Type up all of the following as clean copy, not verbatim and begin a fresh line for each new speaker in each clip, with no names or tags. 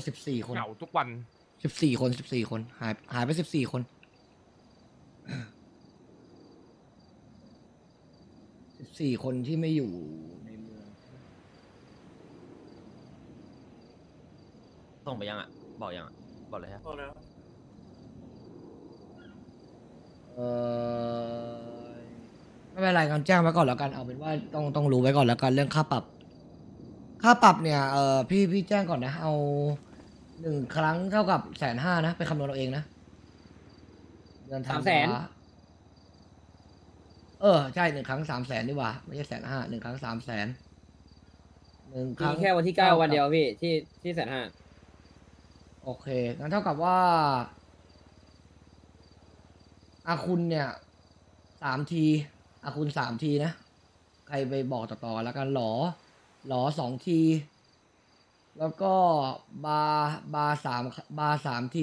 14 คน
เหงาทุกวัน
14 คนหายไป14 คน14 คนที่ไม่อยู่ในเมือง
ส่งไปยังอ่ะบอกยังอ่ะบอกเลยฮะ
เอไม่เป็นไรกันแจ้งไว้ก่อนแล้วกันเอาเป็นว่าต้องรู้ไว้ก่อนแล้วกันเรื่องค่าปรับเนี่ยพี่แจ้งก่อนนะเอา1 ครั้งเท่ากับ150,000นะไปคำนวณเอาเองนะเดือนธันวาใช่1 ครั้ง300,000ดีกว่าไม่ใช่150,000 1 ครั้ง300,000 1 ครั้ง
แค่วันที่9วันเดียวพี่ที่150,000
โอเคงั้นเท่ากับว่าอาคุณเนี่ย3 ทีอาคุณ3 ทีนะใครไปบอกต่อแล้วกันหลอ2 ทีแล้วก็บา3 ที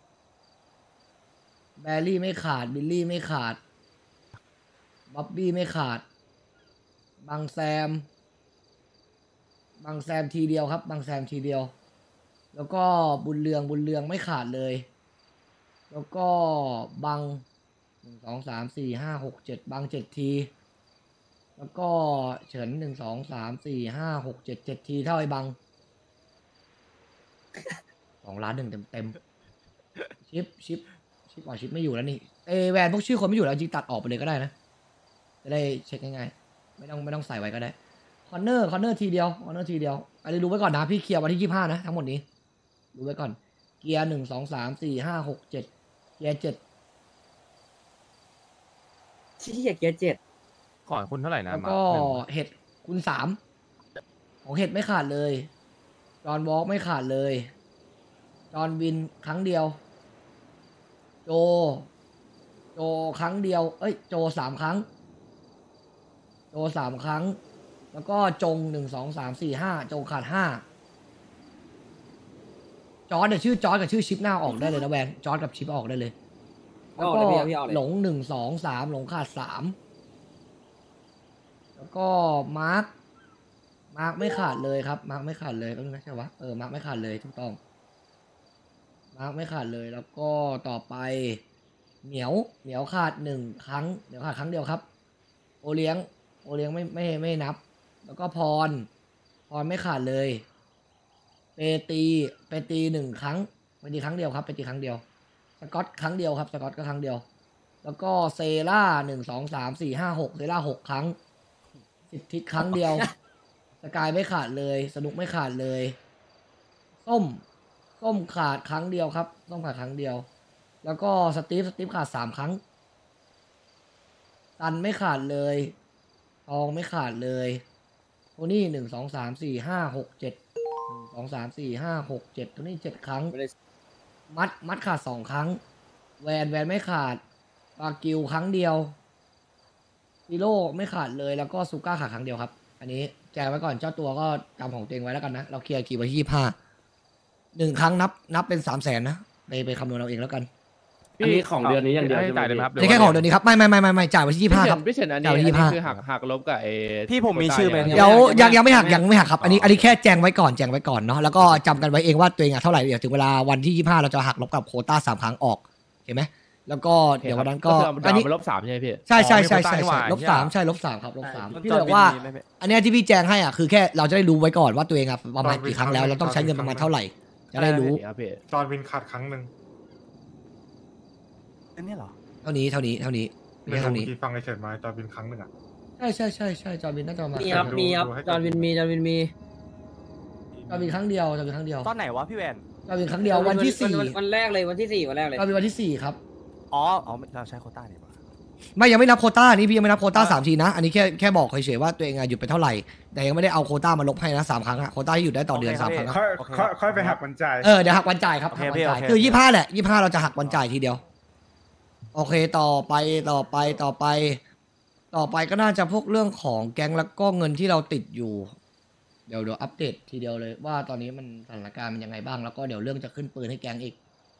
แบรี่ไม่ขาดบิลลี่ไม่ขาดบ๊อบบี้ไม่ขาดบางแซมทีเดียวครับบางแซมทีเดียวแล้วก็บุญเรืองไม่ขาดเลยแล้วก็บัง1 2 3 4 5 6 7บัง7 ทีแล้วก็เฉิน1 2 3 4 5 6 7 7 ทีเท่าไอ้บัง2 ล้าน 1เต็มชิปชิปไม่อยู่แล้วนี่แวนพวกชื่อคนไม่อยู่แล้วจริงตัดออกไปเลยก็ได้นะจะได้เช็คง่ายๆไม่ต้องใส่ไว้ก็ได้คอนเนอร์ทีเดียวอันนี้รู้ไว้ก่อนนะพี่เคลียร์วันที่25นะทั้งหมดนี้รู้ไว้ก่อนเกียร์1 2 3 4 5 6 7เกียร์7
ที่เกียร์7
ก่อนคุณเท่าไหร่นะ
แล้วก็เห็ดคุณ3ของเห็ดไม่ขาดเลยจอห์นวอล์กไม่ขาดเลยจอห์นวินครั้งเดียวโจครั้งเดียวโจ3 ครั้งแล้วก็จง1 2 3 4 5จงขาด5จอร์ดชื่อจอร์ดกับชื่อชิปหน้าออกได้เลยนะแวนจอร์ดกับชิปออกได้เลยแล้วก็หลง1 2 3หลงขาด3แล้วก็มาร์คไม่ขาดเลยครับมาร์คไม่ขาดเลยก็นะใช่ปะมาร์คไม่ขาดเลยถูกต้องมาร์คไม่ขาดเลยแล้วก็ต่อไปเหมียวขาด1 ครั้งเหมียวขาดครั้งเดียวครับโอเลี้ยงไม่นับแล้วก็พรไม่ขาดเลยเปตี1 ครั้งไปตีครั้งเดียวครับไปตีครั้งเดียวสกอตครั้งเดียวครับสกอตก็ครั้งเดียวแล้วก็เซล่า1 2 3 4 5 6เซล่า6 ครั้ง10 ทิศครั้งเดียวสกายไม่ขาดเลยสนุกไม่ขาดเลยส้มขาดครั้งเดียวครับส้มขาดครั้งเดียวแล้วก็สตีฟขาด3 ครั้งตันไม่ขาดเลยทองไม่ขาดเลยโทนี่1 2 3 4 5 6 7 1 2 3 4 5 6 7โทนี่7 ครั้งมัดขาด2 ครั้งแวนไม่ขาดบากิวครั้งเดียวฮิโร่ไม่ขาดเลยแล้วก็ซูก้าขาดครั้งเดียวครับอันนี้แจกไว้ก่อนเจ้าตัวก็จำของตัวเองไว้แล้วกันนะเราเคลียร์กี่วันที่25 1 ครั้งนับเป็น300,000นะไปคำนวณเราเองแล้วกัน
อันนี้ของเดือนนี้อย่างเดียว
จ่ายเลยครับ
แค่ของเดือนนี้ครับไม่จ่ายวันที่25ครับ
พี่เฉินอันนี้คือหักลบกับ
พี่ผมมีชื่อไหม
เดี๋ยวยังไม่หักครับอันนี้แค่แจ้งไว้ก่อนเนาะแล้วก็จำกันไว้เองว่าตัวเองเท่าไหร่เดี๋ยวถึงเวลาวันที่25เราจะหักลบกับโควต้า3 ครั้งออกเห็นไหมแล้วก็เดี๋ยววันนั้นก็
อันนี้ลบ3ใช่ไหมพี่
ใช่ลบ3ใช่ลบ3ครับลบ3พี่บอกว่าอันนี้ที่พี่แจ้งให้อ่ะคือแค่เราจะได้รู้ไว้ก่อนว่าตัวเองอ่ะประมาณกี่ครั้งแล้วเราต้องใช้เงินประมาณเท่าไหร่จะได้รู้
จอห์นวินขาดครั้งหนึ่ง
อันนี้เหรอ
เท่านี้
ไม่เท่านี้ที่ฟังไอเฉินมาจอห์นวินครั้งหนึ่งอ่ะ
ใช่จอห์นวินน่าจะมา
มีครับจอห์นวินมี
จอห์นวินครั้งเดียว
ตอนไหนวะพี่แวน
จอห์นวินครั้งเดียววันที่4
วันแรกเลยวันที่4วันแรกเลย
จอห์นวินวันที่4ครับ
อ๋อเราใช้โควต้าดีกว่า
ไม่ยังไม่นับโควต้านี่พี่ยังไม่นับโควต้า3 ทีนะอันนี้แค่บอกเฉยๆว่าตัวเองหยุดไปเท่าไหร่แต่ยังไม่ได้เอาโควต้ามาลบให้นะ3 ครั้งอะโควต้าที่หยุดได้ต่อเดือน3 ครั้ง
ค่อยไปหักวันจ่าย
เดี๋ยวหักวันจ่ายครับหักวันจ่ายคือ25แหละ25เราจะหักวันจ่ายทีเดียวโอเคต่อไปก็น่าจะพวกเรื่องของแก๊งแล้วก็เงินที่เราติดอยู่เดี๋ยวอัปเดตทีเดียวเลยว่าตอนนี้มันสถานการณ์มันยังไงบ้างแล้วก็เดี๋ยวเรื่องจะขึ้นปืนให้แก๊งอีก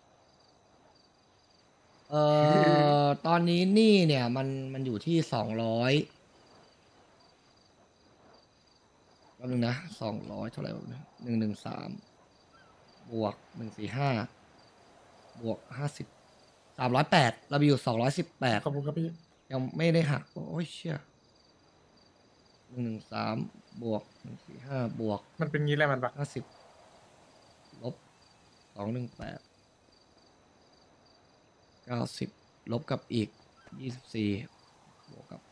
ตอนนี้นี่เนี่ยมันอยู่ที่200แป๊บนึงนะ200เท่าไหร่113บบวก145บวก50 308เรามีอยู่218
ขอบคุณครับพี่
ยังไม่ได้หักโอ้ยเชี่ย113บวก145บวก
มันเป็นงี้แหละมันปะ
50ลบ218 90ลบกับอีก24บวกกับ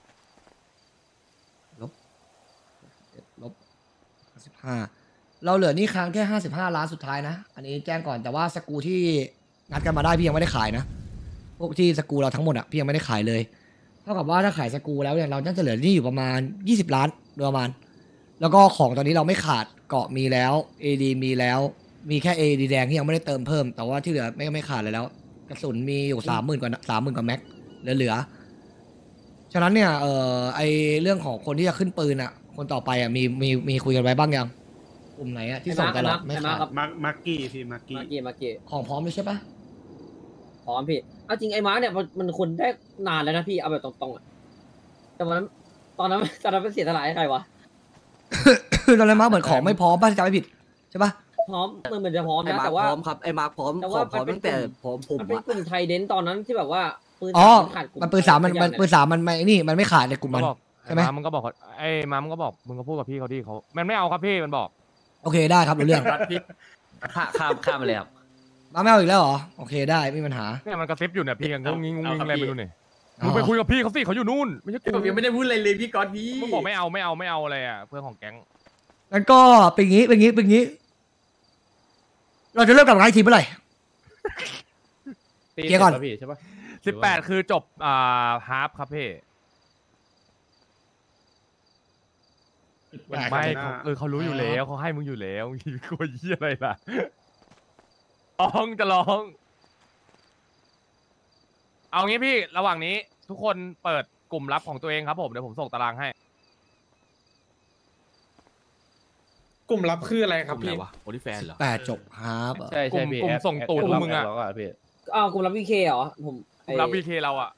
ลบ61ลบ55เราเหลือหนี้ค้างแค่55ล้านสุดท้ายนะอันนี้แจ้งก่อนแต่ว่าสกรูที่งัดกันมาได้พี่ยังไม่ได้ขายนะพวกที่สกรูเราทั้งหมดอะพี่ยังไม่ได้ขายเลยเท่ากับว่าถ้าขายสกรูแล้วเนี่ยเราน่าจะเหลือหนี้อยู่ประมาณ20ล้านโดยประมาณแล้วก็ของตอนนี้เราไม่ขาดเกาะมีแล้ว AD มีแล้วมีแค่ AD แดงที่ยังไม่ได้เติมเพิ่มแต่ว่าที่เหลือไม่ขาดเลยแล้วกระสุนมีอยู่30,000 กว่าแม็กเหลือฉะนั้นเนี่ยไอเรื่องของคนที่จะขึ้นปืนอะคนต่อไปอะมีคุยกันไว้บ้างยังกลุ่มไหนอะที่ส่งตลอดไม่ขาด
มาร์กี้พี่มาร์กี้
มาเกะ
ของพร้อมเลยใช่ปะ
พร้อมพี่เอาจริงไอ้มาร์กเนี่ยมันคนได้นานแล้วนะพี่เอาแบบตรงๆอ่ะแต่วันนั้นตอนนั้นเป็นเสียสละให้ใครวะ
ตอนนั้นมาเหมือนของไม่พร้อมป่ะจำไม่ผิดใช่ปะ
พร้อมมันเหมือนจะพร้อม
ไอ้
นะ
มาร์ค
แต่
พ
ว่า
ร้อมครับไอ้มาร์คพร้อม
แต่
ข
ว่า
องพร้อม
มันเป็น
ตั้งแต่
กลุ่ม
ผม
มันเป็น
อะ
กลุ่มไทยเดนตอนนั้นที่แบบว่าปืน
อ๋อ
ขาดกลุ่
มันปืนสามมัน
ไทย
ปืนสามมันไม่นี่มันไม่ขาดในกลุ่มมัน
บอก
ใช่ไหม
มึงก็บอกไอ้มามึงก็บอกมึงก็พูดกับพี่เขาดิเขามันไม่เอาครับพี่มันบอก
โอเคได้ครับรู้เรื่อง
ข้ามไปเลยครับ
มาไม่เอาอีกแล้วเหรอโอเคได้ไม่มีปัญหา
เนี่ยมันกระซิบอยู่เนี่ยพี่ยังงงงิงงงงิงอะไรไม่รู้เนี่ย
อ๋อ
มึงไปคุยกับพี่เขาสิเขาอยู่นู่นไม่ใช่กู
ผมยังไม่ได้พูดอะไรเลยพี่ก๊อตพี่
มึงบอกไม่เอาอะไรอ่ะเพื่อนของแก๊ง
งั้นก็เป็นงี้เราจะเริ่มกลับมาอีกทีเมื่อไหร่
ตี
เคลียร์ก่อน
สร็จแล้วพี่ใช่ปะ
18คือจบฮาร์ฟครับพี่ไม่เขารู้อยู่แล้วเขาให้มึงอยู่แล้วมึงกลัวยี่อะไรล่ะจะร้องเอางี้พี่ระหว่างนี้ทุกคนเปิดกลุ่มลับของตัวเองครับผมเดี๋ยวผมส่งตารางให้
กลุ่มลับคืออะไรครับพี่
โอลิแฟนเหรอ
จบฮาร์ป
ใช่ใช่พี่
กลุ่ม
แอด
ส่งตูด
แอด
พวกมึงอะ
แล้วก็พี่
อ้าวกลุ่มรับวีเคเหรอผม
กลุ่มลับวีเคเราอ่ะ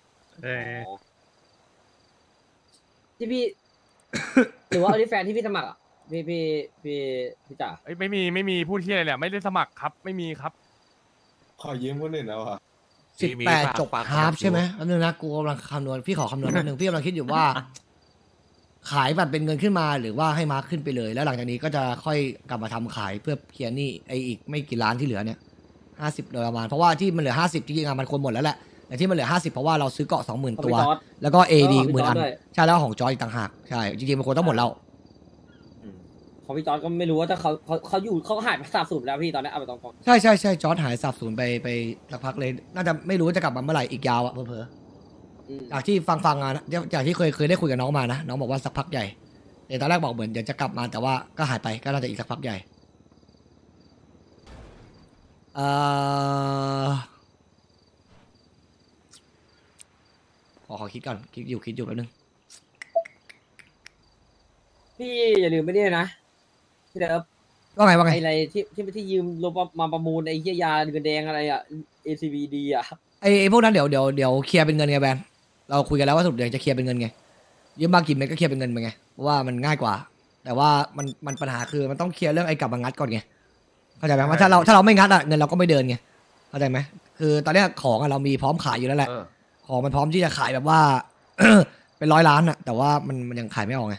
ที่พี่ หรือว่าอลิแฟนที่พี่สมัครอ่ะพี่จ๋า
เอ้ยไม่มีพูดที่อะไรเนี่ยไม่ได้สมัครครับไม่มีครับ
ขอยืมคนอื่นแล้วอ่ะ
18จบฮาร์ปใช่ไหมอันนึงนะกูกำลังคำนวณพี่ขอคำนวณนิดนึงพี่กำลังคิดอยู่ว่า ขายบัตรเป็นเงินขึ้นมาหรือว่าให้มาร์คขึ้นไปเลย แล้วหลังจากนี้ก็จะค่อยกลับมาทำขายเพื่อเคลียร์หนี้ไออีกไม่กี่ล้านที่เหลือเนี่ย50โดยประมาณเพราะว่าที่มันเหลือ50จริงๆมันควรหมดแล้วแหละแต่ที่มันเหลือ50เพราะว่าเราซื้อเกาะ 20,000 ตัว แล้วก็ AD
ของพี่
10,000 อัน
จอร์จด้วย
ใช่แล้วของจอยอีกต่างหากใช่จริงๆมันควรต้องหมดแล้ว
ของพี่จอร์ดก็ไม่รู้ว่าถ้าเขาอยู่เขาหายไป30แล้วพี่ตอนนี้เอาไปตรง
ใช่จอร์จหายสับสูญไปสักพักเลยน่าจะไม่รู้ว่าจะกลับมาเมื่อไหร่อีกยาวอะเผลอ
ๆ
จากที่ฟังนะจากที่เคยได้คุยกับน้องมานะน้องบอกว่าสักพักใหญ่แต่ตอนแรกบอกเหมือนเดี๋ยวจะกลับมาแต่ว่าก็หายไปก็น่าจะอีกสักพักใหญ่ขอคิดก่อนคิดอยู่แป๊บนึง
พี่อย่าลืมไม่ได้นะพี่เดิฟ
ว่าไง
อะไรที่ยืมลบมาประมูลไอ้เหี้ยยาเงินแดงอะไรอ่ะ ACVD อ่ะ
ไอ้พวกนั้นเดี๋ยวเคลียร์เป็นเงินไงแบนเราคุยกันแล้วว่าสรุปเดี๋ยวจะเคลียร์เป็นเงินไงยืมมากี่เม็ดก็เคลียร์เป็นเงินไปไงเพราะว่ามันง่ายกว่า แต่ว่ามันปัญหาคือมันต้องเคลียร์เรื่องไอ้กลับมางัดก่อนไงเข้าใจไหมว่าถ้าเราไม่งัดอะเงินเราก็ไม่เดินไงเข้าใจไหมคือตอนเนี้ยของอะเรามีพร้อมขายอยู่แล้วแหละของมันพร้อมที่จะขายแบบว่า เป็น100 ล้านอะแต่ว่ามันยังขายไม่ออกไง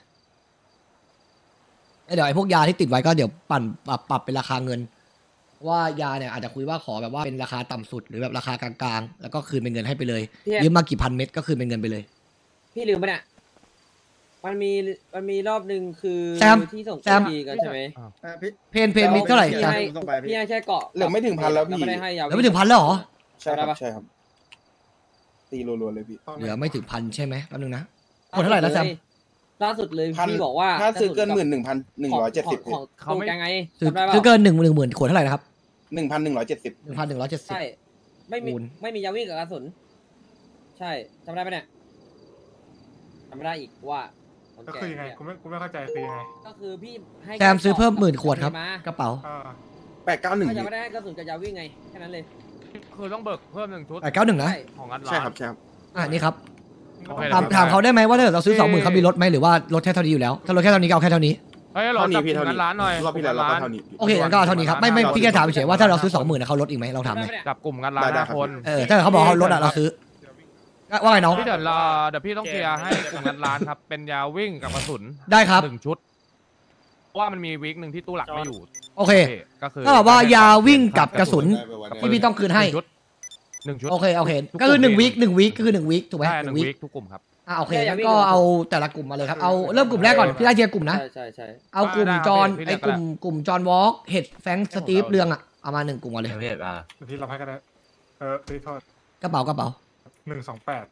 เดี๋ยวไอ้พวกยาที่ติดไว้ก็เดี๋ยวปรับเป็นราคาเงินว่ายาเนี่ยอาจจะคุยว่าขอแบบว่าเป็นราคาต่ำสุดหรือแบบราคากลางๆแล้วก็คืนเป็นเงินให้ไปเลยยืมมากี่พันเม็ดก็คืนเป็นเงินไปเลย
พี่ลืมไปเนี่ยมันมีรอบหนึ่งคือ
แซม
ที่ส่ง
แซม
ทีกันใช่ไหม
เพนมีเท่าไหร่
พี่
จ้ะ
ให้พี่ให้แค่เกาะ
เหลือไม่ถึง1,000แล้วพี่
ไม่ได้ให้ยา
เหลือไม่ถึง1,000แล้วเหรอ
ใช่ครับ
ได้ปะ
ใช่ครับ ตีรัวๆเลยพี่
เหลือไม่ถึง1,000ใช่ไหมแป๊บนึงนะคนเท่าไหร่แล้วแซม
ล่าสุดเลย
พัน
พี่บอกว่า
ถ้าซื้อเกิน11,170
ของ
เขาไม่
ยังไง
ซื้อ
จำได้ปะ
ซื้อเกิน10,000ขวดเท่าไหร่นะครับ
1,170
1,170
ใช่ไม่มี
คูณ
ไม่มียาวิ่งกับกระสุนใช่จำได้ปะเนี่ยจำไม่ได้อีกว่าคน
ก็
แก่
คือยังไง
เนี่ย
กูไม่เข้าใจคือยังไง
ก็คือพี่ให้
แซมซื้อเพิ่ม10,000 ขวดครับ
มาก
ระเป๋า
อ่า
ก็
891
ยัง
พี่
ไม่ได้ให้กระสุนกับยาวิ่งไงแค่นั้นเลย
คือต้องเบิกเพิ่ม1 ชุด
891นะ
ใช่
ของงัด
ใช่
ร้าน
ครับใช่ครับ
นี่ครับ
โอเค
ถามเขาได้ไหมว่าถ้าเกิดเราซื้อ 20,000เขามีลดไหมหรือว่าลดแค่เท่านี้อยู่แล้วถ้าลดแค่เท่านี้ก็เอาแค่เท่านี้
เฮ้ยเรา
เท่านี้
จับ
พี่
กลุ่
เท่าม นี้
งานร้านหน่อย
รอบที่แล้วเราก็เท่านี้
โอเคงั้นก็เอาเท่านี้ครับไม่พี่แค่ถามเฉยว่าถ้าเราซื้อ 20,000นะเขาลดอีกไหมเราถามเลย
จับกลุ่มงานร้าน
ได้
5 คน
ถ้าเขาบอกเขาลดอะเราซื้อว่าไงน้อง
พี่เดี๋ยวพี่ต้องเคลียร์ให้กลุ่มงานร้านครับเป็นยาวิ่งกับกระสุน
ได้ครับ
1 ชุดเพราะว่ามันมีวีคหนึ่งที่ตู้หลักไม่อยู่
โอเค
ก็คือ
ก็แบบว่ายาวิ่งกับกระสุนที่พี่ต้องคืนให้
หนึ่งชุด
โอเคก็คือ1 วีคก็คือ1 วีคถูกไหม
ใช่
ห
ห
นึ่
นึ่
ง
ง
วี
วี
ค
คทุกกลุ่มครับ
โอเคงั้นก็เอาแต่ละกลุ่มมาเลยครับเอาเริ่มกลุ่มแรกก่อนพี่ไล่เทียร์กลุ่มนะ
ใช่
เอากลุ่ม
ได้ครับ
จอน
พี่
ไอ้
เลือก
กลุ่มจอนวอล์กเห็ดแฟงสตีฟเรืองอะเอามา1 กลุ่มมาเลย
ประเภท
พี่เราให้กันได้พี่โทษ
กระเป๋ากระเป๋า
128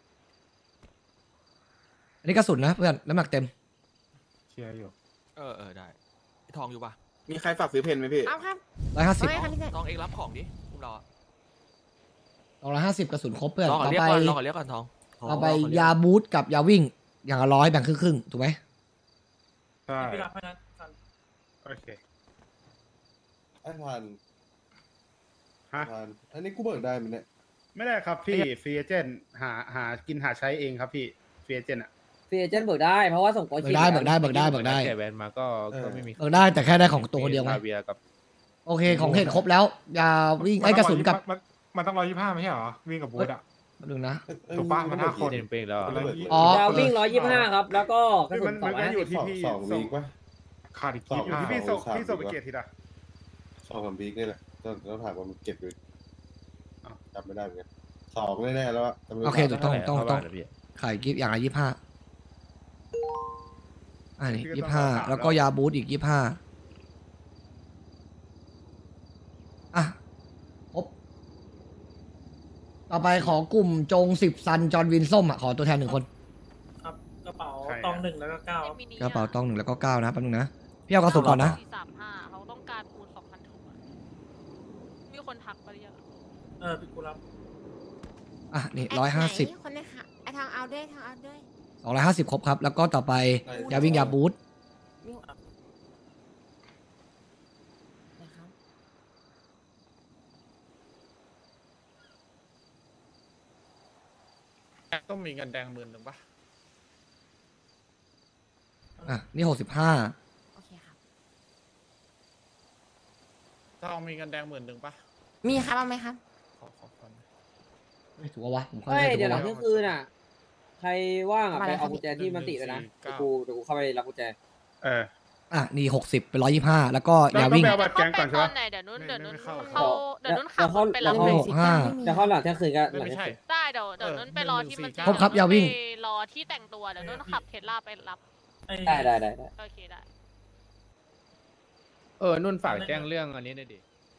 อันนี้กระสุนนะเพื่อนน้ำหนักเต็ม
เชียร์อยู่
ได้ทองอยู่ปะ
มีใครฝากซื้อเพนไหมพี่
เอาครับ
150
ไม่ครับพี่เต้
ทองเองรับของดิพวกเรา
250กระสุนครบเพื่อน
ลองก่อน
ต่อ
เรียก
ไป
ก่อนลองก่อนเรียกก่อนทอง
ต่อไปยาบูทกับยาวิ่งอย่างละ100แบ่งครึ่งๆถูกไหม
ใช่
พี่รับให้นะ
โอเค
ไอ้พัน
ฮะ
พันอันนี้กูเบิกได้ไหมเนี่ย
ไม่ได้ครับพี่ฟรีเอเจนต์หากินหาใช้เองครับพี่ฟรีเอเจนต์อ่ะ
ฟรีเอเจนต์เบิกได้เพราะว่าส่งโปร
เบิกได้
แกแวนมาก็ไม่มี
เบิกได้แต่แค่ได้ของตัวคนเดียวไง
เบียกับ
โอเคของเห็ดครบแล้วยาวิ่งไอ้กระสุนกับ
มันต้อง125ไม่ใช่เหรอวิ่งกับบูธอ่ะ
มาดูนะ
ถูกปะมัน5 คน
เต็มเป้งแล้ว
อ๋อ
ยาวิ่ง125ครับแล้วก็กระสุน
มันอยู่ที่
สอง
พี่
สองวีคปะ
ขาดอีก
สอง
อยู่ที่พี่ส่ง
สาม
พี่ส่งไป
วีค
เกียรติทีละ
2-3วีคนี่แหละต้องถามว่ามันเก็บอยู่
อ้าว
จำไม่ได้เหมือนกัน2แน่ๆแล้วอะจำไม่ได้
โอเคถูกต้องต้อง
นะพี่
ขายกิฟต์อย่างละ25อันนี้25แล้วก็ยาบูทอีก25อ่ะครบต่อไปขอกลุ่มจง10ซันจอห์นวินส้มอ่ะขอตัวแทน1 คน
ครับกระเป๋าตอง1แล้วก็9
กระเป๋าตอง1แล้วก็9นะแป๊บนึงนะพี่เอากระสุนก่อนนะ
435เขาต้องการปูน2,000 ถุงอะมีคนทักไปหรือยัง
พี่กูรับ
อ่ะนี่
คนไหนคะไอทางเอาด้วย
150ครบครับ แล้วก็ต่อไปยาวิ่งยาบูท
นะครับ
ต้องมีเงินแดง10,000ปะ
อ่ะนี่65
โอเคครับ
ต้องมีเงินแดง10,000ปะ
มีครับเอาไหมครับ
ขอ
ไม่ถูกวะผมเข้า
เฮ้
ใจ
ย
ถู
เดี๋ยว
ก
หลัง
วะ
เที่ยงคืนอ่ะใครว่างอ่ะ
มา
ไป
เลยครั
เอา
บ
กุญแจที่มันติเลยนะเดี๋ยวกูเข้าไปรับกุญแจ
อ่ะนี่60เป็น125แล้วก็ยา
ต้อง
วิ่ง
ไปเอาบัตรแกงก่อนใช่ปะ
เดี๋ยวนุ่น
ไม่เข้า
เข้าเดี๋ยวนุ่นขับรถไปรับ
เข้า
เลย
เดี๋ยวเข้าหลังเที่ยงคืนก็หลัง
ไม่
เที่ยง
ใช่
คืน
ได้เดี๋ยวนุ่นไปรอที่มัน
ครบครับยาวิ่ง
ไปรอที่แต่งตัวเดี๋ยวนุ่นขับเทสลาไปรับ
ได้
โอเคได้
นุ่นฝากแจ้งเรื่องอันนี้หน่อยดิ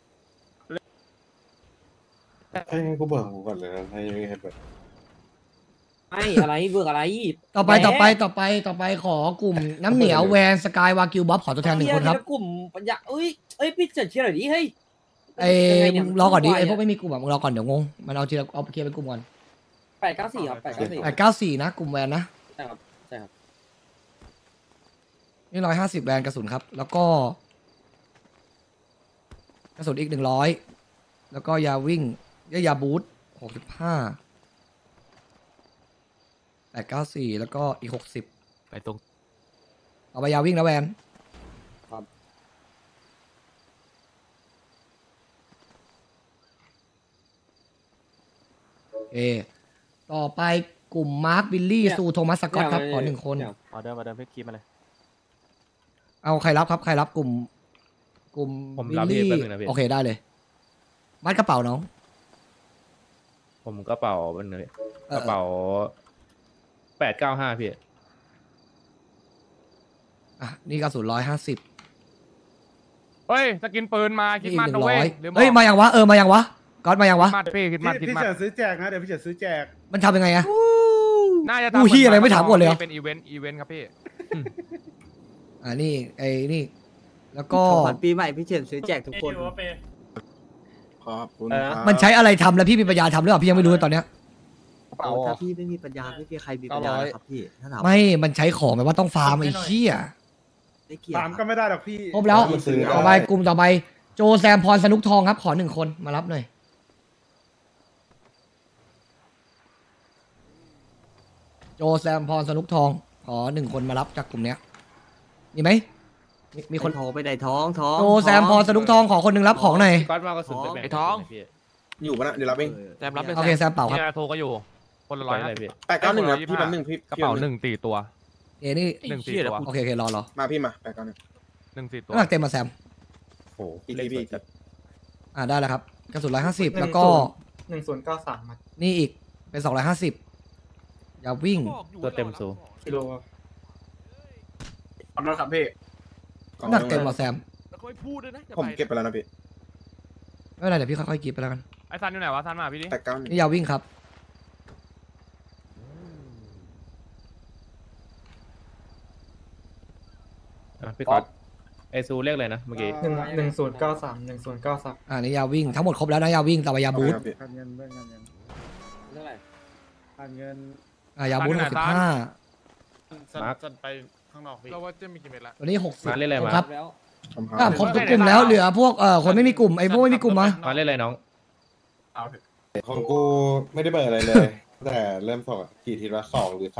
ให้กูเบิกกูก่อนเลยนะให้เบิก
ไม่อะไรเบิกอะไร
ต่อไปขอกลุ่มน้ำเหนียวแวนสกายวากิวบ๊อบขอตัวแทน1 คนครับ
กลุ่มปัญญาเอ้ยพี่เฉินเชียร์หน่อยดิเฮ้ย
มึงรอก่อนดิไอ้พวกไม่มีกลุ่มอ่ะมึงรอก่อนเดี๋ยวงงมันเอาทีละเอาเคลียร์เป็นกลุ่มก่อน
894ครับ894
894นะกลุ่มแวนนะ
ใช่ครับใช่ครับ
นี่150แวนกระสุนครับ แล้วก็กระสุนอีก100แล้วก็ยาวิ่งยาบูท65 894แล้วก็อีก60
ไปตรง
เอาไปยาวิ่งนะแวน
ครับ
ต่อไปกลุ่มมาร์คบิลลี่ซูโทมัสสกอตครับขอ1 คน
มาเดินพี่คีมาเลย
เอาใครรับครับใครรับกลุ่ม
ผม
บิล
รับพี่
ลี่
แป๊บนึงนะพี่
โอเคได้เลยมัดกระเป๋าน้อง
ผมกระเป๋าเป็นเลย
เออก
ระเป๋า895พี่
อ่ะนี่กระสุน150
เฮ้ยสกินปืนมาคิด
นี่
มัน
100
นะเว้ยลืบ
เฮ้ย
อก
มายังวะมายังวะก๊อตมายังวะ
คิดมัดพี่คิดมัดคิด
พี่
มัด
เฉินซื้อแจกนะเดี๋ยวพี่เฉินซื้อแจก
มันทำยังไงอะ
น่าจะ
อู้เหี้ยอะไรไม่ถามก่อนเลยเหรอ
เป็นอีเวนต์ครับพี่
นี่ไอ้นี่ แล้วก็
ของขวัญปีใหม่พี่เฉินซื้อแจกทุกคน
ขอบคุณครับ
มันใช้อะไรทำแล้วพี่มีปัญญาทำหรือเปล่าพี่ยังไม่รู้เลยตอนเนี้ย
ถ้าพี่ไม่มีปัญญาไม่มีใครมีปัญญาครับพี่ถ้าถาม
ไม่มันใช้ของแบบว่าต้องฟาร์มไอ้เหี้ย
ไม่เกี่ยว
ตามก็ไม่ได้หรอกพี่
ครบแล้ว
มันซื้อ
ต่อไปกลุ่มต่อไปโจแซมพรสนุกทองครับขอ1 คนมารับหน่อยโจแซมพรสนุกทองขอ1 คนมารับจากกลุ่มเนี้ยมีไหมมีคน
โทรไปไหนท้องท้อง
โจแซมพอสะดุกทองขอคนหนึ่งรับของหน่อย
พี่ก๊อตมากระสุนไปแบ่ง
ไอ้ท้อง
พี่
อยู่ปะนะเดี๋ยวรับเอง
แซมรับเลย
โอเคแซมเป่าครับ
เนี่ยโทรก็อยู่ คนละ
ร้
ร้
อ
อย ย
อะไรพี่
891ครับพี่แป๊บนึงพี่
กระเป๋าหนึ่งตีตัว
เอนี่
หนึ่งตีตัว
โอเครอ
มาพี่มา891
หนึ่งตีตัว
น้ำหนักเต็มมาแซม
โอ้โห
อีก
เล่น
ที
สวย
พี่
จัด
ได้แล้วครับกระสุน150แล้วก็
1093
นี่อีกเป็น250อย่าวิ่ง
ตัวเต็มสูง
กิโล
ขอบคุณครับพี่
น้ำหนักเต็มมาแซม
แล้วก็ไม่พูดด้วยนะจะ
ผม
ไป
เก็บไปแล้วนะพี่
ไม่เป็นไรเดี๋ยวพี่ค่อยๆกิบไปแล้วกัน
ไอ้ซันอยู่ไหนวะซันมาพี่ดิ
891
นี่อย่าวิ่งครับ
อ่ะพี่ก๊อตไอซูเรียกเลยนะเมื่อกี้
1093
นี่อย่าวิ่งทั้งหมดครบแล้วนะอย่าวิ่งแต่ว่าอย่าบูท
พี่
การเงินเรื่องการเงิน
เท่าไหร่
การเงิน
อย่าบูท65
มาร์ค
ไปข้างนอกพี่
เราว่าจะมีกี่เม็ดละ
ตัวนี้60
มาเล่นอะไรมา
ครับ
แล้ว
ถ้าครบทุกกลุ่มแล้วเหลือพวกคนไม่มีกลุ่มไอ้พวกไม่มีกลุ่มมา
มาเล่นอะไรน้อง
ของกูไม่ได้เบิกอะไรเลย แต่เริ่มส่งกี่ทีละ2 หรือ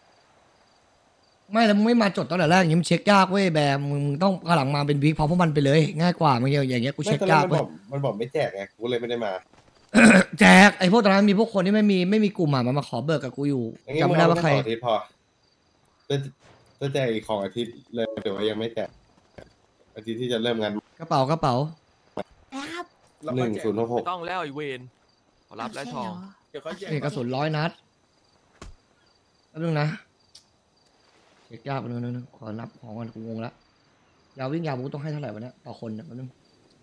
3
ไม่แล้วมึงไม่มาจดตั้งแต่แรกอย่างนี้มันเช็คยากเว้ยแบมมึงต้องกำลังมาเป็นวิกพร้อมพวกมันไปเลยง่ายกว่ามึงอย่างเงี้ยกู
ไม่
เช็ค
ตอนแร
ยาก ก
มัน
เว้
บ
ย
อกมันบอกไม่แจกไงกูเลยไม่ได้มา
แจกไอ้พวกตอนนั้นมีพวกคนที่ไม่มีกลุ่มมันมาขอเบิกกับกูอยู่
อย่างงี้
จำไม่ได้ว่าใคร
มึงเอแค่2 อาทิตย์พอจะแจกอีก2 อาทิตย์เลยแต่ว่ายังไม่แจกอาทิตย์ที่จะเริ่มงาน
กระเป๋ากระเป๋า
ครับ
1 0 6
ไม่
6
ต้องแล้วไอเวนขอรับแล้วทอง
เดี๋ยวเขาแจก
นี่กระสุน100 นัดแป๊บนึงนะเช็คยากแป๊บนึงขอนับของกันกูงงละยาวิ่งยาบูต้องให้เท่าไหร่วะเนี่ยต่อคนเนี่ยแป๊บนึง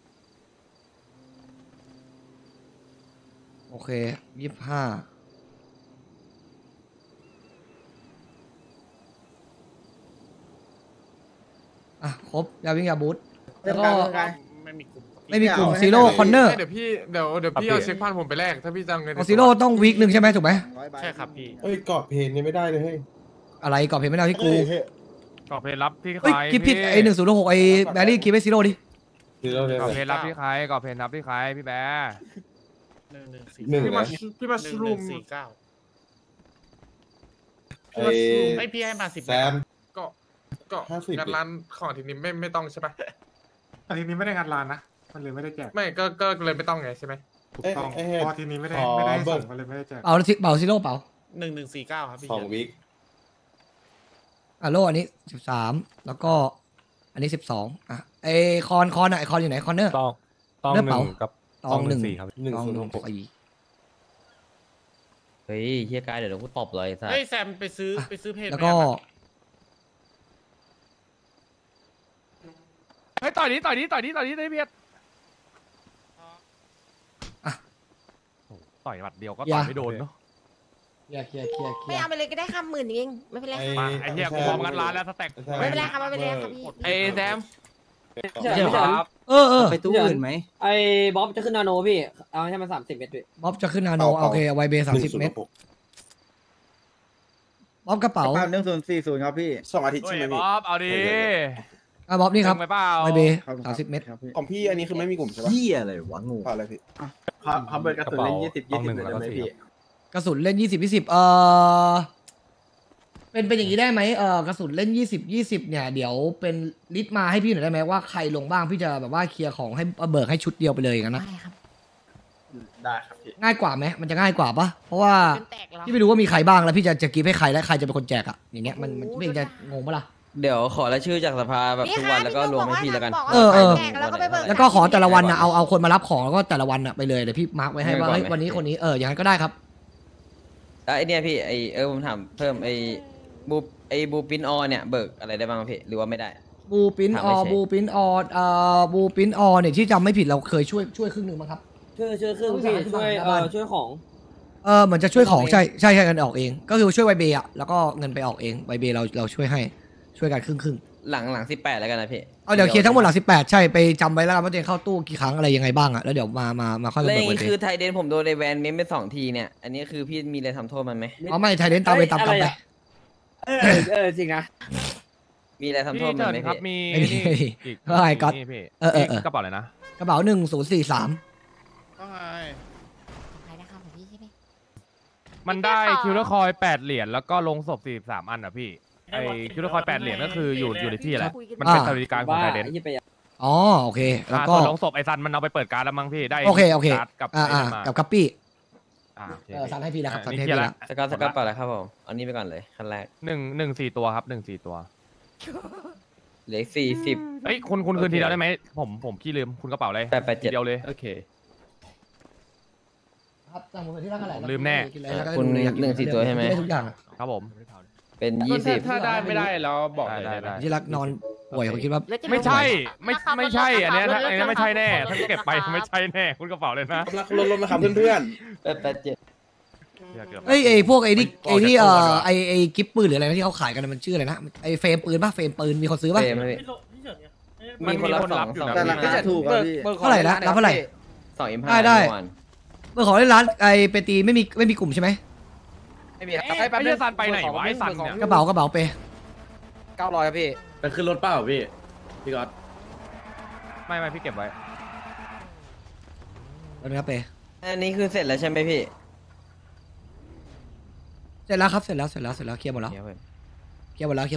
โอเค25ครบยาวิ่งยาบูทแล้วก็ไม่มีกลุ่มซีโร่คอนเนอร์
เดี๋ยวพี่เอาเช็คพันผมไปแลกถ้าพี่จะเอาเงิน
ซีโร่ต้องวีคหนึ่งใช่ไหมถูกไหม
ใช่ครับพี่
เอ้ยกรอบเพลงนี่ไม่ได้เลยเฮ้ย
อะไรก่อนเพลงไม่ได้ที่กู
เฮ้ย
กรอบเพลรับที่ใค
เฮ้ย
ร
คิดผิดไอ้1066ไอ้แบรี่คิดไปซีโร่ดิ
ทีเราเลย
กรอบเพลรับที่ใครกรอบเพลรับที่ใครพี่แบร์
1 นะ
พี่มาชรูม
ไอ้
พี่ให้มา10
แซม
ก็
50
งานร้านของทีนี้ไม่ต้องใช่ไหม
อันนี้ไม่ได้งานร้านนะมันเลยไม่ได้แจก
ไม่ก็เลยไม่ต้องไงใช่ไหม
เอ้ยไอ้เฮ้ย
พอทีนี้ไม่ได้
ขอ
ไม่ได้
เบิ
ส่
ก
งมันเลยไม่ได้แจก
เป่าซีโร่เป่า
1149ครับพี่
2 วิค
โลอันนี้13แล้วก็อันนี้12ไอ้คอนอ่ะไอ้คอนอยู่ไหนคอนเนอร์
ต้อง
เลือกเป๋า
กับ
ตองหนึ่ง
ครับ
ตองหนึ่ง
1066
4
เฮ้ยเฮียกายเดี๋ยวกูตบเลยสัส
เฮ้ยแซมไปซื้อเพจ
แล้วก็
เฮ้ยต่อยนี้ได้เพียรต่อยหมัดเดียวก็ต่อยไม่โดนเนาะ
เคลียร์
ไม่เอาไปเลยก็ได้ค่ะ10,000เองไม่เป็นไรค่ะ
มาไอ้เหี้ยกูพร้อมงัดร้านแล้วสแต็ก
ไม่เป็นไรค่ะไม่เป็นไรค่ะพี่
ไอ้แซม
เดี๋ยวครับ
ไปตู้อื่นไหม
ไอ้บ๊อบจะขึ้นนาโนพี่เอาให้มัน30 เมตรพี่
บ๊อบจะขึ้นนาโนโอเคเอาไวเบย์30 เมตรบ๊อบกระเป๋า
1040ครับพี่
2 อาทิตย์
เฮ้
ใช่
ย
ไหมพี่
บ๊อบเอาดิ
บ๊อบนี่ครับ
ไปเปล่า
ไวเบย์30 เมตร
ของพี่อันนี้คือไม่มีกลุ่มใช่ปะ
เฮียอะไรวะงู
เปล่าอะไรพี่
เขาเบิร์กระสุนเล่น20เลยได้ไหมพี่
กระสุนเล่น20เป็นอย่างนี้ได้ไหมกระสุนเล่น20เนี่ยเดี๋ยวเป็นลิสต์มาให้พี่หน่อยได้ไหมว่าใครลงบ้างพี่จะแบบว่าเคลียร์ของให้เบิกให้ชุดเดียวไปเลยอย่างนั้นนะ
ได้ครับ
ได้ครับพี่
ง่ายกว่าไหมมันจะง่ายกว่าปะเพราะว่า
เป็นแตกเหรอ
พี่ไม่รู้ว่ามีใครบ้างแล้วพี่จะกีบให้ใครและใครจะเป็นคนแจกอะอย่างเงี้ยมันพี่จะงงปะล่ะ
เดี๋ยวขอรายชื่อจากสภาแบบทุกวันแล้วก็รวมให้พี่แล้วกัน
เออ
แตกแล้วก็ไปเบิก
แล้วก็ขอแต่ละวันนะเอาคนมารับของแล้วก็แต่ละวันอะไปเลยเดี๋ยวพี่มาร์กไว้ให้ว่าเฮ้ยวันนี้คนนี้อย่างนั้นก็ได้ครับ
ไอเนี่ยพี่ผมถามเพิ่มบูปินอเนี่ยเบิกอะไรได้บ้างพี่หรือว่าไม่ได้
บูปิน
ถาม
อ
ไม่
อ
ใช่
บูปินออบูปินออเนี่ยที่จำไม่ผิดเราเคยช่วยครึ่งหนึ่งมั้งครับ
ช่วยครึ่งพี่ช่วยของ
เหมือนจะช่วยของใช่เงินออกเอง ก็คือช่วยไวเบย์อะแล้วก็เงินไปออกเองไวเบย์เราช่วยให้ช่วยกันครึ่ง
หลัง18แล้วกันนะพี่
เดี๋ยวเคลียร์ทั้งหมดหลัง18ใช่ไปจำไว้แล้วกันว่าตัวเองเข้าตู้กี่ครั้งอะไรยังไงบ้างอะแล้วเดี๋ยวมาค่อย
แล้ว
มา
อ
เบิก
ย่าง
ไว
นี้
เบ
คือ
ย์
ไทยเดนผมโดนในแวนเม้มไป2 ทีเนี่ยอันนี้คือพี่มีอะไรทำโทษมันไหม
ไม่ไทยเดนตามไปตามกรรมไป
จริงนะ
มีอะไรทำโทษ
พี่
มัน
เจิ
ไหม
ดครับ
พี่
มี
ไม่มี
นี่อีก
เฮ้ยก๊อต
นี่พี่
ก
ระเป๋าอะไรนะ
กระเป๋า1043
ใครนะคะของพี่ใช่ไหม
มันได้
พี่แค่ขอ
คิวเลอร์คอย8 เหรียญแล้วก็ลงศพ43 อันอ่ะพี่ไอ้คิวโรคอย8 เหรียญก็คืออยู่ในที่แหละมันเป็นสวัสดิการของไทยเดน
ยี่ไปอ่ะ
อ๋อโอเคแล้วก็
ส่วนลงศพไอ้ซันมันเอาไปเปิดการ์ดแล้วมั้งพี่ได้
โอเค
การ์ดกับ
อ่า
ไอ้นั่นมา
กับกัปปี้
โอเค
ซันให้พี่แล้วครับซัน
นี่
ให้
เคลีย
พี่
ร์
แล้
ละ
ว
สกัดเปล่าแล้วครับผมเอานี้ไปก่อนเลยขั้นแรก
4 ตัวครับ4 ตัว
เหลือ40
เอ้ยคุณคืนทีเดียวได้ไหมผมขี้ลืมคุณกระเป๋าเลย
887
ทีเดียวเลย
โอเค
ครับจำผมที่ร้านอะไร
ลืมแน่
คุณ1 4 ตัวใช่ไหม
ได้ทุกอย่าง
ครับผม
เป็น
ถ้าได้ไม่ได้แล้วบอกเลย
ได้
นะ
ที่รักนอนป่วยผมคิดว่า
ไม่ใช่ไม่ใช่อันเนี้ยไม่ใช่แน่ถ้าเก็บไปไม่ใช่แน่คุณกระเป๋าเลยนะ
กำลังลดมาครับเพื่อน
เอ้ยไอ้พวกไอ้นี่ไอ้กิฟปืนหรืออะไรนะที่เขาขายกันมันชื่ออะไรนะไอ้เฟรมปืนป่ะเฟรมปืนมีคนซื้อป่ะ
เฟรมไหมพี่
มันมีคนรับอยู่นะ
แต่หลังก็จะถูกอ่ะพี่
เท่าไหร่นะรับเท่าไหร่
2
ได้
เมื่อวาน
เมื่อของในร้านไอ้เปตีไม่มีกลุ่มใช่ไหม
ไม่มีครับไอ้เหี้ยซันไปไหนวะไอ้ซันเนี่ย
กระเป๋าเป
900ครับพี่
ไปขึ้นรถเปล่าพี่พี่ก๊อต
ไม่พี่เก็บไว้
แล้วนะครับเป
อันนี้คือเสร็จแล้วใช่ไหมพี่
เสร็จแล้วครับเสร็จแล้วเคลียร์หมดแล้ว
เดี๋ยวเพิ่ม
เคลียร์หมดแล้ว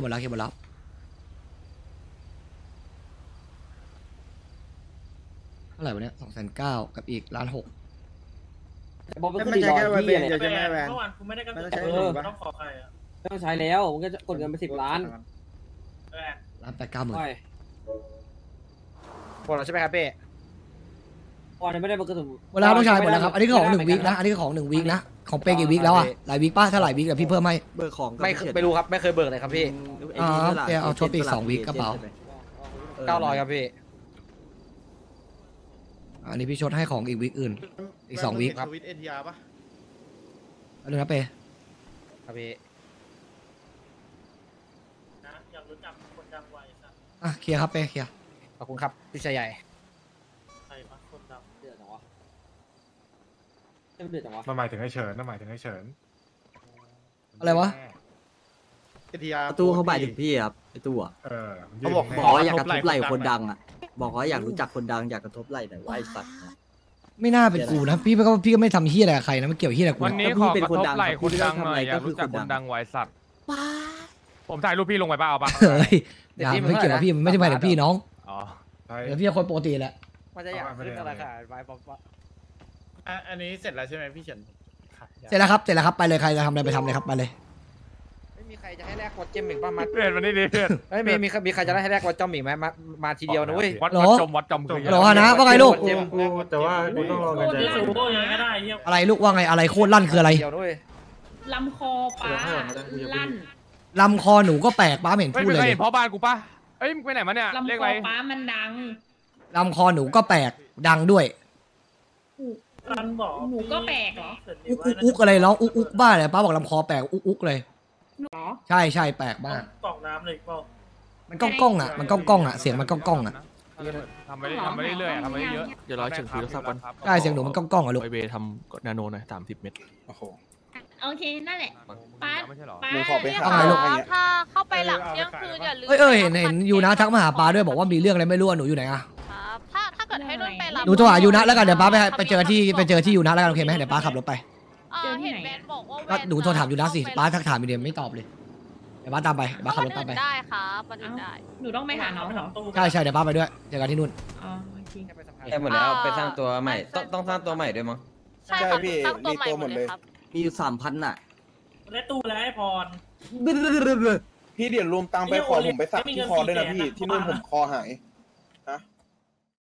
เท่าไหร่วะเนี่ย290,000กับอีก1,600,000
บอกเป็น
ไม่
400
ใช่แค่ไวเบ
พี่
น
เลย
เดี๋ยวจะไม่แวน
เมื่อวานคุณไม่ได้กัน
ไม่ต้องใช้
ต้องขอใครอ่ะ
ไม่ต้องใช้แล้วมันก็จะกดเงินไป10 ล้าน
1,890,000
ใช่
หมดแล้วใช่ไหมครับเป้
วันนี้ไม่ได้เบอร์กระสุน
หมดแล้วต้องใช้หมดแล้วครับอันนี้ของ1 วีคนะอันนี้ของ1 วีคนะของเปกี่วีคแล้วอะหลายวีคป่ะถ้าหลายวีคเดี๋ยวพี่เพิ่มให้
เบิกของไม่รู้ครับไม่เคยเบิกเลยครับพี่
เปเอาชดไปอีก2 วีคกระเป๋า
900ครับพี่
อันนี้พี่ชดให้ของอีกวีคอื่นอีก2 วีค
สวิตเอทีอาร์ป่ะ
อันนึงนะเป
ครับพี่
อ่ะเคลียร์ครับเปเคลียร์
ขอบคุณครับพี่ชายใหญ่
เดือดจังวะเดือดจังวะ
มันหมายถึงให้เฉินมันหมายถึงให้เฉิน
อะไรวะ
เอทีอาร์
ตู้เขาบ่ายถึงพี่ครับไอ้ตู้อ่ะ
เขาบอก
บอกว่าอยากกระทบไหล่คนดังอ่ะ บอกว่าอยากรู้จักคนดังอยากกระทบไหล่หน่อยว่าไอ้สัตว์
ไม่น่าเป็นกูนะพี่ก็ไม่ทำเฮียอะไรกับใครนะไม่เกี่ยวเฮียอะไรกับกู
วัน
นะ
นี้ขอกระทบไหล่คนดังหน่อยอยากรู้จักคนดังไว้สัตว์ผมถ่ายรูปพี่ลงไปป่ะเอาป่ะ
เฮ้ยอย่าไม่เกี่ยวกับพี่มันไม่ได้ไปถึงพี่น้อง
อ๋อ
เดี๋ยวพี่คนปกติแหละ
มันจะอยากขึ้นอะไรค่ะไว้ป๊อป
อันนี้เสร็จแล้วใช่ไหมพี่เฉิน
เสร็จแล้วครับไปเลยใครจะทำอะไรไปทำเลยครับไปเลย
ไม่มีใครจะให้แลกวอตเจมอีกป่ะมา
เพื่อนวันนี้ดีเพื่อน
เฮ้ยมีใครจะได้ให้แลกวอตจอมอีกไหมมาทีเดียวนะเว้ย
วัดจมคือ
หรอนะว่าไงลูก
แต่ว่ากูต้องรอกันใจ
อะไรลูกว่าไงอะไรโคตรลั่นคืออะไร
เดียวนะเว้ย
ลำคอปลาลั่น
ลำคอหนูก็แปลกป้าไม่เห็น
เฮ้ย
พูด
ไม่
เลย
เคยเห็นพ่อบ้านกูป่ะเอ้ยไปไหนมาเนี่ย
ลำ
เรียก
ค
อะไร
อปลามันดัง
ลำคอหนูก็แปลกดังด้วย
หนูก็แปลกเหรอ
อุกอะไรร้องอุกบ้าเลยป้าบอกลำคอแปลกอุกเลย
หรอ
ใช่แปลกมาก
ตอกน้ำเลยเปล่า
มันก้องอ่ะมันก้องอ่ะเสียงมันก้องอ่ะ
ทำไปเรื่อยๆทำไปเยอะ
เดี๋ยวรอเฉินคุยสักวัน
ใช่เสียงหนูมันก้องอ่ะลูก
ไอเบทำนาโนหน่อย30 เม็ด
โอ้โห
โอเคนั่นแหละป้า
ไม่ใช่หรอ
ป้า
หนูขอไปหา
ว่าไงลูก
ถ้าเข้าไปหลังเที่ยงคืนอย่าลืม
เห็นยูนะทักมาหาป้าด้วยบอกว่ามีเรื่องอะไรไม่รู้หนูอยู่ไหนอ่ะ
ครับถ้าเกิดให้นุ่นไปรับ
หนูโทรหายูนะแล้วกันเดี๋ยวป้าไปเจอที่ยูนะแล้วกันโอเคไหมเดี๋ยวป้าขับรถไป
เห็นแบนบอกว่า
ก็หนูโทรถามยูนะสิป้าทักถามอีเดียไม่ตอบเลยเดี๋ยวป้าตามไปป้าขับรถตามไป
ได้ครับวันอื่นได้หนูต้องไปหาน้องเหรอ
ใช่เดี๋ยวป้าไปด้วยเจอกันที่นู่น
อ๋อโอเค
ได้หมดแล้วไปสร้างตัวใหม่ต้องสร้างตัวใหม่ด้วยมั้ง
ใช่ครับตั้งตัวใหม่หมดเลยครับ
มีอยู่3,000น่ะ
และตู้และไอพร
พี่เดี๋ยวรวมตังค์ไปขอผมไปสักที่คอด้วยนะพี่ ที่นู่นผมคอหายนะ